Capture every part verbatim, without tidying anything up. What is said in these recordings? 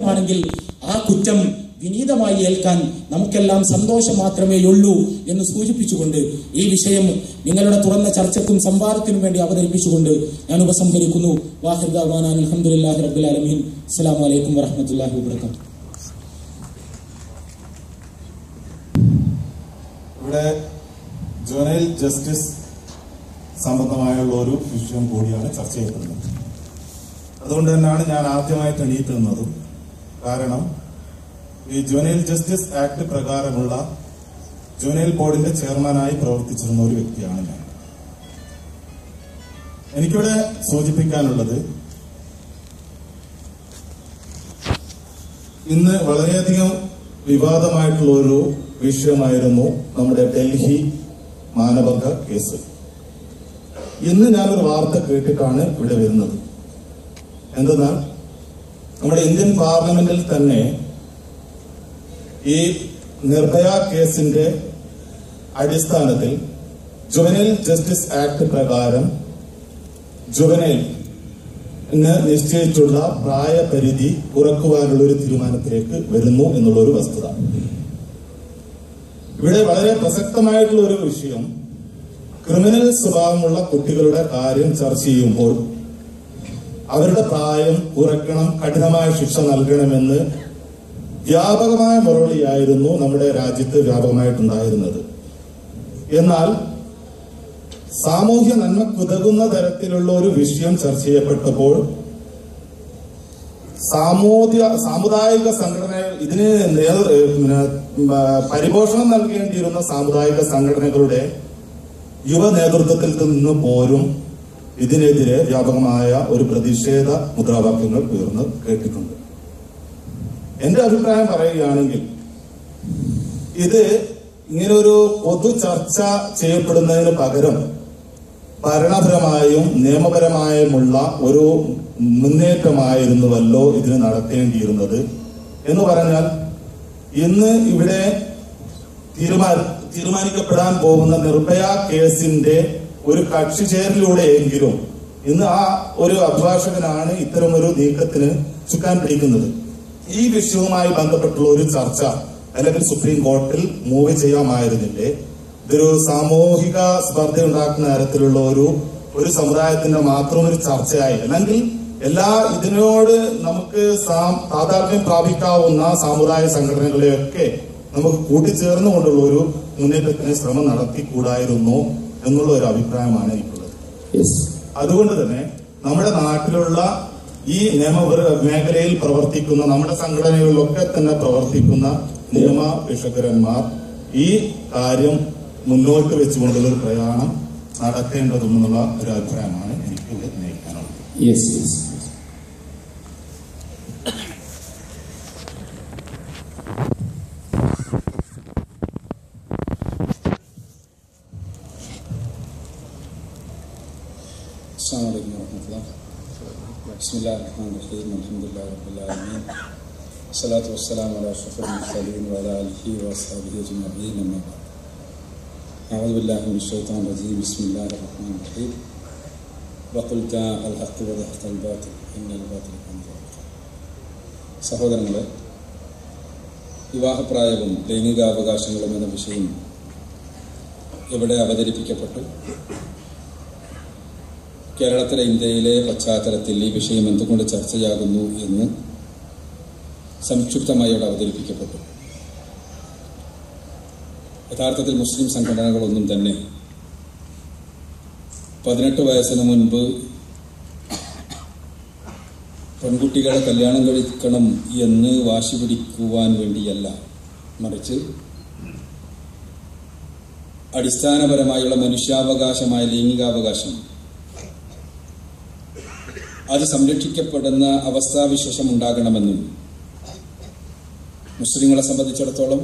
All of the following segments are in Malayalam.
ആണെങ്കിൽ ആ കുറ്റം വിനീതമായി ഏൽക്കാൻ നമുക്കെല്ലാം സന്തോഷം മാത്രമേയുള്ളൂ എന്ന് സൂചിപ്പിച്ചുകൊണ്ട് ഈ വിഷയം നിങ്ങളുടെ തുറന്ന ചർച്ചയ്ക്കും സംവാദത്തിനും വേണ്ടി അവതരിപ്പിച്ചുകൊണ്ട് ഞാൻ ഉപസംഹരിക്കുന്നു. വാഹിർ ദഅ്വാനാ അൽഹംദുലില്ലാഹി റബ്ബിൽ ആലമീൻ. അസ്സലാമു അലൈക്കും വറഹ്മത്തുള്ളാഹി വബറകാതുഹു. ഇവിടെ ജുവനൈൽ ജസ്റ്റിസ് സംബന്ധമായുള്ള ഒരു വിഷയം കൂടിയാണ് ചർച്ച ചെയ്യപ്പെടുന്നത്. അതുകൊണ്ട് തന്നെയാണ് ഞാൻ ആദ്യമായിട്ട് എണീറ്റ് നിന്നതും. കാരണം ഈ ജുവനൈൽ ജസ്റ്റിസ് ആക്ട് പ്രകാരമുള്ള ജുവനൈൽ ബോർഡിന്റെ ചെയർമാനായി പ്രവർത്തിച്ചിരുന്ന ഒരു വ്യക്തിയാണ് ഞാൻ. എനിക്കിവിടെ സൂചിപ്പിക്കാനുള്ളത്, ഇന്ന് വളരെയധികം വിവാദമായിട്ടുള്ള ഒരു വിഷയമായിരുന്നു നമ്മുടെ ഡൽഹി മാനഭംഗ കേസ്. ഇന്ന് ഞാനൊരു വാർത്ത കേട്ടിട്ടാണ് ഇവിടെ വരുന്നത്. എന്തെന്നാൽ നമ്മുടെ ഇന്ത്യൻ പാർലമെന്റിൽ തന്നെ ഈ നിർഭയ കേസിന്റെ അടിസ്ഥാനത്തിൽ ജുവനൈൽ ജസ്റ്റിസ് ആക്ട് പ്രകാരം ജുവനൈൽ നിശ്ചയിച്ചുള്ള പ്രായപരിധി കുറക്കുവാനുള്ള ഒരു തീരുമാനത്തിലേക്ക് വരുന്നു എന്നുള്ള ഒരു വസ്തുത. ഇവിടെ വളരെ പ്രസക്തമായിട്ടുള്ള ഒരു വിഷയം, ക്രിമിനൽ സ്വഭാവമുള്ള കുട്ടികളുടെ കാര്യം ചർച്ച ചെയ്യുമ്പോൾ അവരുടെ പ്രായം കുറയ്ക്കണം, കഠിനമായ ശിക്ഷ നൽകണമെന്ന് വ്യാപകമായ മറുപടിയായിരുന്നു നമ്മുടെ രാജ്യത്ത് വ്യാപകമായിട്ടുണ്ടായിരുന്നത്. എന്നാൽ സാമൂഹ്യ നന്മക്കുതകുന്ന തരത്തിലുള്ള ഒരു വിഷയം ചർച്ച ചെയ്യപ്പെട്ടപ്പോൾ സാമൂഹ്യ സാമുദായിക സംഘടന ഇതിന് പരിപോഷണം നൽകേണ്ടിയിരുന്ന സാമുദായിക സംഘടനകളുടെ യുവ നേതൃത്വത്തിൽ നിന്ന് പോലും ഇതിനെതിരെ വ്യാപകമായ ഒരു പ്രതിഷേധ മുദ്രാവാക്യങ്ങൾ ഉയർന്ന് കേട്ടിട്ടുണ്ട്. എന്റെ അഭിപ്രായം പറയുകയാണെങ്കിൽ ഇത് ഇങ്ങനൊരു പൊതു ചർച്ച ചെയ്യപ്പെടുന്നതിന് പകരം ഭരണപരമായും നിയമപരമായുമുള്ള ഒരു മുന്നേറ്റമായിരുന്നുവല്ലോ ഇതിന് നടത്തേണ്ടിയിരുന്നത്. എന്ന് പറഞ്ഞാൽ ഇന്ന് ഇവിടെ തീരുമാന തീരുമാനിക്കപ്പെടാൻ പോകുന്ന നിർഭയ കേസിന്റെ ഒരു കക്ഷി ചേരലിലൂടെയെങ്കിലും ഇന്ന് ആ ഒരു അഭിഭാഷകനാണ് ഇത്തരമൊരു നീക്കത്തിന് ചുക്കാൻ പിടിക്കുന്നത്. ഈ വിഷയവുമായി ബന്ധപ്പെട്ടുള്ള ഒരു ചർച്ച അല്ലെങ്കിൽ സുപ്രീം കോടതിയിൽ മൂവ് ചെയ്യാമായിരുന്നില്ലേ? ഇതൊരു സാമൂഹിക സ്പർദ്ധ ഉണ്ടാക്കുന്ന തരത്തിലുള്ള ഒരു ഒരു സമുദായത്തിന്റെ മാത്രം ഒരു ചർച്ചയായി, അല്ലെങ്കിൽ എല്ലാ ഇതിനോട് നമുക്ക് താതാത്മ്യം പ്രാപിക്കാവുന്ന സാമുദായിക സംഘടനകളെയൊക്കെ നമുക്ക് കൂട്ടിച്ചേർന്നുകൊണ്ടുള്ള ഒരു മുന്നേറ്റത്തിന് ശ്രമം നടത്തിക്കൂടായിരുന്നു എന്നുള്ള ഒരു അഭിപ്രായമാണ് എനിക്കുള്ളത്. അതുകൊണ്ട് തന്നെ നമ്മുടെ നാട്ടിലുള്ള ഈ നിയമ മേഖലയിൽ പ്രവർത്തിക്കുന്ന നമ്മുടെ സംഘടനകളിലൊക്കെ തന്നെ പ്രവർത്തിക്കുന്ന നിയമ വിഷകരന്മാർ ഈ കാര്യം മുന്നോട്ട് വെച്ചുകൊണ്ടുള്ള ഒരു പ്രയാണം നടത്തേണ്ടതെന്നുള്ള ഒരു അഭിപ്രായമാണ് എനിക്ക് ഉന്നയിക്കാനുള്ളത്. Yes yes السلام عليكم ورحمة الله. بسم الله الرحمن الرحيم. الحمد لله رب العالمين. الصلاة والسلام على أشرف المرسلين وعلى آله وأصحابه أجمعين. أما بعد. أعوذ بالله من الشيطان الرجيم. بسم الله الرحمن الرحيم. وقل جاء الحق وزهق الباطل إن الباطل كان زهوقا. സഹോദരങ്ങളെ, വിവാഹപ്രായവും ലൈംഗികാവകാശങ്ങളും എന്ന വിഷയം ഇവിടെ അവതരിപ്പിക്കപ്പെട്ടു. കേരളത്തിലെ ഇന്ത്യയിലെ പശ്ചാത്തലത്തിൽ ഈ വിഷയം എന്തുകൊണ്ട് ചർച്ചയാകുന്നു എന്ന് സംക്ഷിപ്തമായി അവിടെ അവതരിപ്പിക്കപ്പെട്ടു. യഥാർത്ഥത്തിൽ മുസ്ലിം സംഘടനകളൊന്നും തന്നെ പതിനെട്ട് വയസ്സിന് മുൻപ് പെൺകുട്ടികളെ കല്യാണം കഴിക്കണം എന്ന് വാശി പിടിക്കുവാൻ വേണ്ടിയല്ല, മറിച്ച് അടിസ്ഥാനപരമായുള്ള മനുഷ്യാവകാശമായ ലൈംഗികാവകാശം അത് സംരക്ഷിക്കപ്പെടുന്ന അവസ്ഥാവിശേഷം ഉണ്ടാകണമെന്നും മുസ്ലിങ്ങളെ സംബന്ധിച്ചിടത്തോളം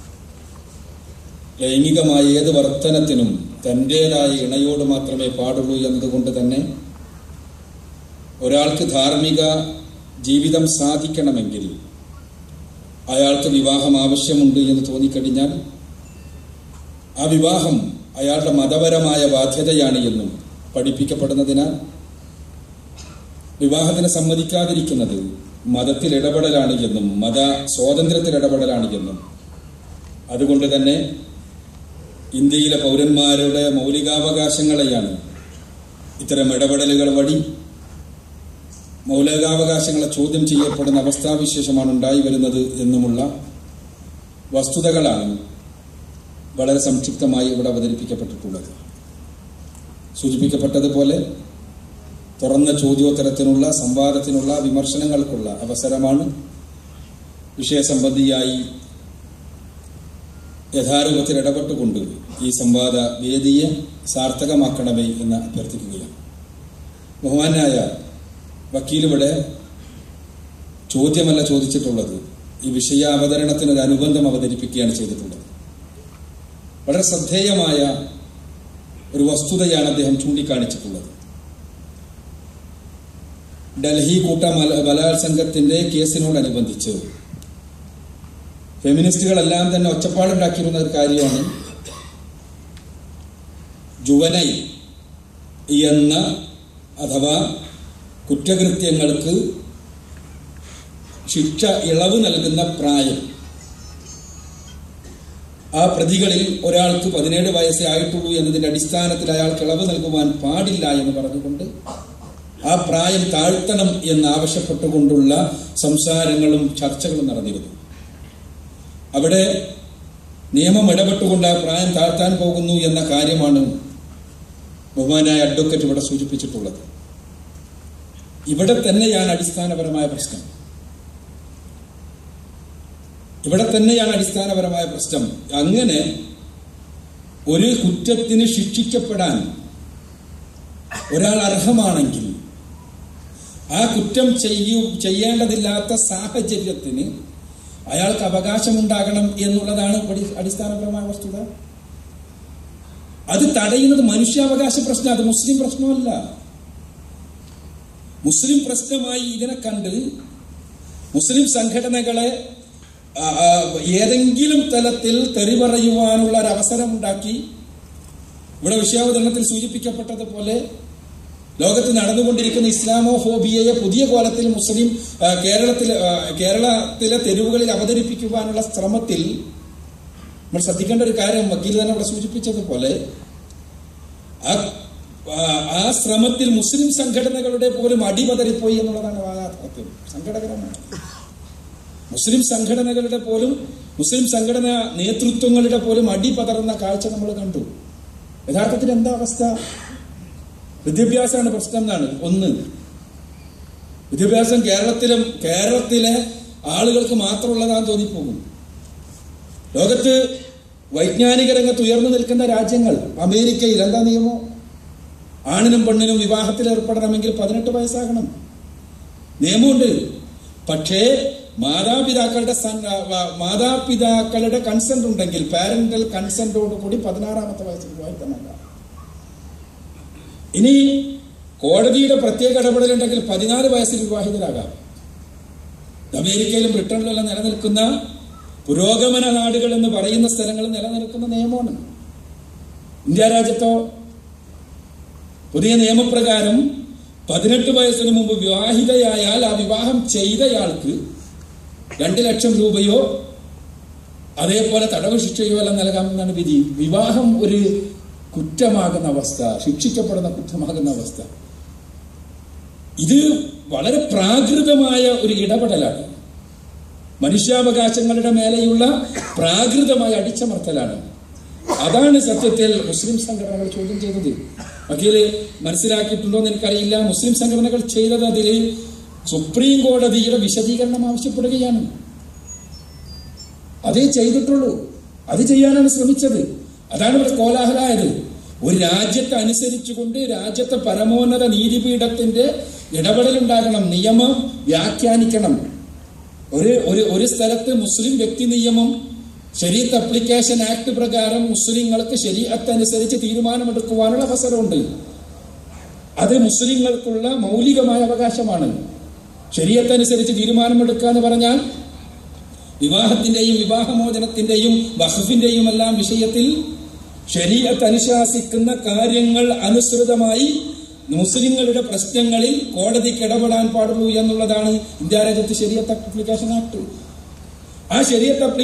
ലൈംഗികമായ ഏത് വർത്തനത്തിനും തന്റേതായ ഇണയോട് മാത്രമേ പാടുള്ളൂ എന്നതുകൊണ്ട് തന്നെ ഒരാൾക്ക് ധാർമ്മിക ജീവിതം സാധിക്കണമെങ്കിൽ അയാൾക്ക് വിവാഹം ആവശ്യമുണ്ട് എന്ന് തോന്നിക്കഴിഞ്ഞാൽ ആ വിവാഹം അയാളുടെ മതപരമായ ബാധ്യതയാണ് എന്നും പഠിപ്പിക്കപ്പെടുന്നതിനാൽ വിവാഹത്തിന് സമ്മതിക്കാതിരിക്കുന്നത് മതത്തിൽ ഇടപെടലാണ് എന്നും മത സ്വാതന്ത്ര്യത്തിൽ ഇടപെടലാണ് എന്നും അതുകൊണ്ട് തന്നെ ഇന്ത്യയിലെ പൗരന്മാരുടെ മൗലികാവകാശങ്ങളെയാണ് ഇത്തരം ഇടപെടലുകൾ വഴി മൗലികാവകാശങ്ങളെ ചോദ്യം ചെയ്യപ്പെടുന്ന അവസ്ഥാവിശേഷമാണ് ഉണ്ടായി വരുന്നത് എന്നുമുള്ള വസ്തുതകളാണ് വളരെ സംക്ഷിപ്തമായി ഇവിടെ അവതരിപ്പിക്കപ്പെട്ടിട്ടുള്ളത്. സൂചിപ്പിക്കപ്പെട്ടതുപോലെ തുറന്ന ചോദ്യോത്തരത്തിനുള്ള സംവാദത്തിനുള്ള വിമർശനങ്ങൾക്കുള്ള അവസരമാണ്. വിഷയസംബന്ധിയായി യഥാരൂപത്തിൽ ഇടപെട്ടുകൊണ്ട് ഈ സംവാദ വേദിയെ സാർത്ഥകമാക്കണമേ എന്ന് അഭ്യർത്ഥിക്കുകയാണ്. ബഹുമാനായ വക്കീലിവിടെ ചോദ്യമല്ല ചോദിച്ചിട്ടുള്ളത്, ഈ വിഷയ അവതരണത്തിനൊരു അനുബന്ധം അവതരിപ്പിക്കുകയാണ് ചെയ്തിട്ടുള്ളത്. വളരെ ശ്രദ്ധേയമായ ഒരു വസ്തുതയാണ് അദ്ദേഹം ചൂണ്ടിക്കാണിച്ചിട്ടുള്ളത്. ഡൽഹി കൂട്ട ബലാത്സംഗത്തിന്റെ കേസിനോടനുബന്ധിച്ച് ഫെമിനിസ്റ്റുകളെല്ലാം തന്നെ ഒച്ചപ്പാടുണ്ടാക്കിയിരുന്ന ഒരു കാര്യമാണ് ജുവനൈൽ എന്ന അഥവാ കുറ്റകൃത്യങ്ങൾക്ക് ശിക്ഷ ഇളവ് നൽകുന്ന പ്രായം. ആ പ്രതികളിൽ ഒരാൾക്ക് പതിനേഴ് വയസ്സേ ആയിട്ടുള്ളൂ എന്നതിന്റെ അടിസ്ഥാനത്തിൽ അയാൾക്ക് ഇളവ് നൽകുവാൻ പാടില്ല എന്ന് പറഞ്ഞുകൊണ്ട് ആ പ്രായം താഴ്ത്തണം എന്നാവശ്യപ്പെട്ടുകൊണ്ടുള്ള സംസാരങ്ങളും ചർച്ചകളും നടന്നിരുന്നു. അവിടെ നിയമം ഇടപെട്ടുകൊണ്ട് ആ പ്രായം താഴ്ത്താൻ പോകുന്നു എന്ന കാര്യമാണ് ബഹുമാനായ അഡ്വക്കേറ്റ് ഇവിടെ സൂചിപ്പിച്ചിട്ടുള്ളത്. ഇവിടെ തന്നെയാണ് അടിസ്ഥാനപരമായ പ്രശ്നം. ഇവിടെ തന്നെയാണ് അടിസ്ഥാനപരമായ പ്രശ്നം. അങ്ങനെ ഒരു കുറ്റത്തിന് ശിക്ഷിക്കപ്പെടാൻ ഒരാൾ അർഹമാണെങ്കിൽ ആ കുറ്റം ചെയ്യൂ ചെയ്യേണ്ടതില്ലാത്ത സാഹചര്യത്തിന് അയാൾക്ക് അവകാശമുണ്ടാകണം എന്നുള്ളതാണ് അടിസ്ഥാനപരമായ വസ്തുത. അത് തടയുന്നത് മനുഷ്യാവകാശ പ്രശ്നം, അത് മുസ്ലിം പ്രശ്നമല്ല. മുസ്ലിം പ്രശ്നമായി ഇതിനെ കണ്ട് മുസ്ലിം സംഘടനകളെ ഏതെങ്കിലും തലത്തിൽ തെറി പറയുവാനുള്ള ഒരു അവസരം ഉണ്ടാക്കി ഇവിടെ വിഷയാവതരണത്തിൽ സൂചിപ്പിക്കപ്പെട്ടതുപോലെ ലോകത്ത് നടന്നുകൊണ്ടിരിക്കുന്ന ഇസ്ലാമോഫോബിയയെ പുതിയ കോലത്തിൽ മുസ്ലിം കേരളത്തിലെ കേരളത്തിലെ തെരുവുകളിൽ അവതരിപ്പിക്കുവാനുള്ള ശ്രമത്തിൽ നമ്മൾ ശ്രദ്ധിക്കേണ്ട ഒരു കാര്യം വക്കീൽ തന്നെ ഇവിടെ സൂചിപ്പിച്ചതുപോലെ ആ ശ്രമത്തിൽ മുസ്ലിം സംഘടനകളുടെ പോലും അടിപതറിപ്പോയി എന്നുള്ളതാണ് യാഥാർത്ഥ്യം. സങ്കടകരമാണ്. മുസ്ലിം സംഘടനകളുടെ പോലും മുസ്ലിം സംഘടനാ നേതൃത്വങ്ങളുടെ പോലും അടിപതറുന്ന കാഴ്ച നമ്മൾ കണ്ടു. യഥാർത്ഥത്തിൽ എന്താ അവസ്ഥ? വിദ്യാഭ്യാസമാണ് പ്രശ്നം എന്നാണ് ഒന്ന്. വിദ്യാഭ്യാസം കേരളത്തിലും കേരളത്തിലെ ആളുകൾക്ക് മാത്രമുള്ളതാന്ന് തോന്നിപ്പോകും. ലോകത്ത് വൈജ്ഞാനിക രംഗത്ത് ഉയർന്നു നിൽക്കുന്ന രാജ്യങ്ങൾ, അമേരിക്കയിൽ എന്താ നിയമം? ആണിനും പെണ്ണിനും വിവാഹത്തിൽ ഏർപ്പെടണമെങ്കിൽ പതിനെട്ട് വയസ്സാകണം. നിയമമുണ്ട്. പക്ഷേ മാതാപിതാക്കളുടെ മാതാപിതാക്കളുടെ കൺസെന്റ് ഉണ്ടെങ്കിൽ പാരന്റൽ കൺസെന്റോട് കൂടി പതിനാറാമത്തെ വയസ്സിൽ വിവാഹിതമല്ല. ഇനി കോടതിയുടെ പ്രത്യേക ഇടപെടലുണ്ടെങ്കിൽ പതിനാല് വയസ്സിൽ വിവാഹിതരാകാം. അമേരിക്കയിലും ബ്രിട്ടനിലും നിലനിൽക്കുന്ന പുരോഗമന നാടുകൾ എന്ന് പറയുന്ന സ്ഥലങ്ങളിൽ നിലനിൽക്കുന്ന നിയമമാണ്. ഇന്ത്യ രാജ്യത്തോ പുതിയ നിയമപ്രകാരം പതിനെട്ട് വയസ്സിന് മുമ്പ് വിവാഹിതയായാൽ ആ വിവാഹം ചെയ്തയാൾക്ക് രണ്ട് ലക്ഷം രൂപയോ അതേപോലെ തടവ് ശിക്ഷയോ എല്ലാം നൽകാമെന്നാണ് വിധി. വിവാഹം ഒരു കുറ്റമാകുന്ന അവസ്ഥ, ശിക്ഷിക്കപ്പെടുന്ന കുറ്റമാകുന്ന അവസ്ഥ. ഇത് വളരെ പ്രാകൃതമായ ഒരു ഇടപെടലാണ്. മനുഷ്യാവകാശങ്ങളുടെ മേലെയുള്ള പ്രാകൃതമായ അടിച്ചമർത്തലാണ്. അതാണ് സത്യത്തിൽ മുസ്ലിം സംഘടനകൾ ചോദ്യം ചെയ്തത്. വക്കീല് മനസ്സിലാക്കിയിട്ടുണ്ടോ എന്ന് എനിക്കറിയില്ല. മുസ്ലിം സംഘടനകൾ ചെയ്തത് അതിൽ സുപ്രീം കോടതിയുടെ വിശദീകരണം ആവശ്യപ്പെടുകയാണ്. അതേ ചെയ്തിട്ടുള്ളൂ. അത് ചെയ്യാനാണ് ശ്രമിച്ചത്. അതാണ് ഇവിടെ കോലാഹലമായത്. ഒരു രാജ്യത്തെ അനുസരിച്ചുകൊണ്ട് രാജ്യത്തെ പരമോന്നത നീതിപീഠത്തിന്റെ ഇടപെടലുണ്ടാകണം. നിയമം വ്യാഖ്യാനിക്കണം. ഒരു ഒരു സ്ഥലത്ത് മുസ്ലിം വ്യക്തി നിയമം ശരീഅത്ത് അപ്ലിക്കേഷൻ ആക്ട് പ്രകാരം മുസ്ലിങ്ങൾക്ക് ശരീഅത്ത് അനുസരിച്ച് തീരുമാനമെടുക്കുവാനുള്ള അവസരമുണ്ട്. അത് മുസ്ലിങ്ങൾക്കുള്ള മൗലികമായ അവകാശമാണ്. ശരീഅത്ത് അനുസരിച്ച് തീരുമാനമെടുക്കുക എന്ന് പറഞ്ഞാൽ വിവാഹത്തിന്റെയും വിവാഹമോചനത്തിന്റെയും വഖഫിന്റെയും എല്ലാം വിഷയത്തിൽ ശരീഅത്ത് അനുശാസിക്കുന്ന കാര്യങ്ങൾ അനുസൃതമായി മുസ്ലിങ്ങളുടെ പ്രശ്നങ്ങളിൽ കോടതിക്ക് ഇടപെടാൻ പാടുള്ളൂ എന്നുള്ളതാണ് ഇന്ത്യ രാജ്യത്ത് ശരീഅത്ത് ആപ്ലിക്കേഷൻ ആക്ട്. ആ ശരീഅത്ത്